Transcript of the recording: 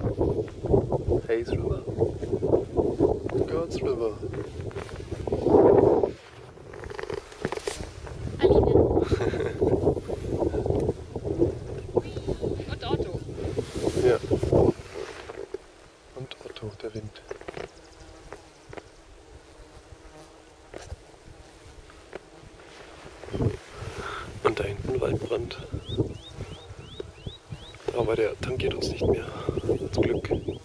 Hayes River. Girls River. Aline. Und Otto. Ja. Und Otto, der Wind. Und da hinten Waldbrand. Aber der tangiert uns nicht mehr. Zum Glück.